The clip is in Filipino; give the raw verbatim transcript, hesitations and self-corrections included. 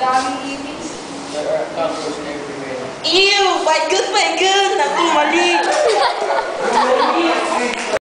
daming ipis. There are cockroaches everywhere. Ew! My God, my God! Naku, mali!